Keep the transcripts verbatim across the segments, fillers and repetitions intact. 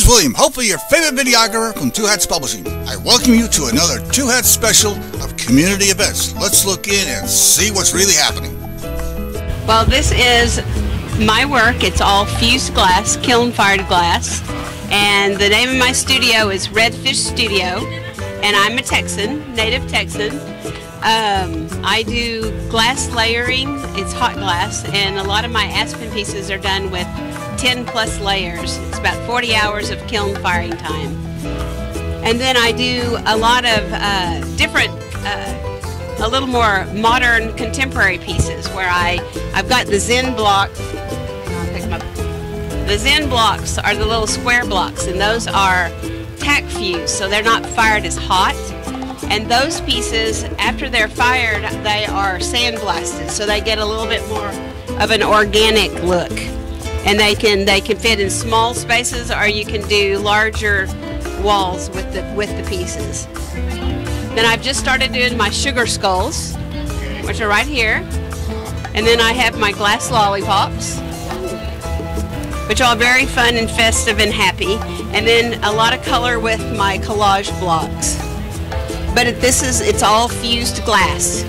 William, hopefully your favorite videographer from Two Hats Publishing. I welcome you to another Two Hats special of community events. Let's look in and see what's really happening. Well, this is my work. It's all fused glass, kiln-fired glass. And the name of my studio is Redfish Studio. And I'm a Texan, native Texan. Um, I do glass layering. It's hot glass. And a lot of my Aspen pieces are done with ten plus layers. It's about forty hours of kiln firing time. And then I do a lot of uh, different, uh, a little more modern contemporary pieces where I, I've got the Zen block. I'll pick them up. The Zen blocks are the little square blocks, and those are tack fused, so they're not fired as hot. And those pieces, after they're fired, they are sandblasted, so they get a little bit more of an organic look. And they can they can fit in small spaces, or you can do larger walls with the with the pieces. Then I've just started doing my sugar skulls, which are right here. And then I have my glass lollipops, which are very fun and festive and happy. And then a lot of color with my collage blocks. But it, this is, it's all fused glass.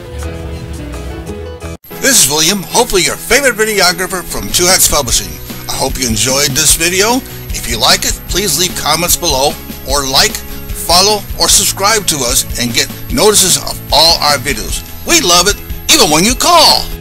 This is William, hopefully your favorite videographer from Two Hats Publishing. I hope you enjoyed this video. If you like it, please leave comments below, or like, follow, or subscribe to us and get notices of all our videos. We love it, even when you call.